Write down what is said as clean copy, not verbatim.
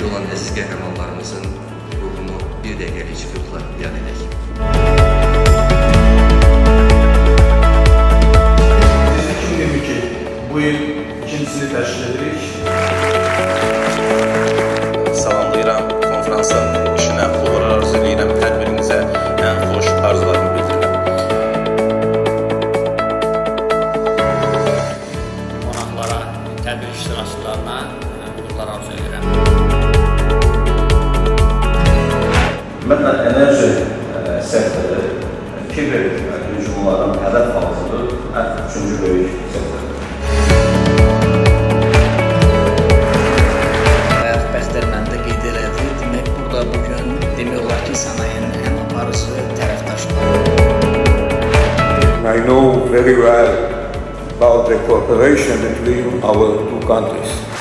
şəhiddə olan əziz qəhrəmanlarımızın ruhunu bir dəqiqəlik sükuntla yad edək. Biz 2022 bu il ikincisini təşkil edirik. Salamlayıram, konferansın işinə uğur arzu edirəm, hər birinizə ən xoş arzularımı bildirirəm. Qonaqlara, tədbir iştirakçılarına uğurlar arzu edirəm. Ümumiyyətlə, enerji sektoru kiber hücumların hədəf aldığı üçüncü böyük sektordur. Bəxtərməndə qeyd elədi. Demək, burada bugün demək olar ki, sənayenin ən aparıcı tərəfdaşları. I know very well about the cooperation between our two countries.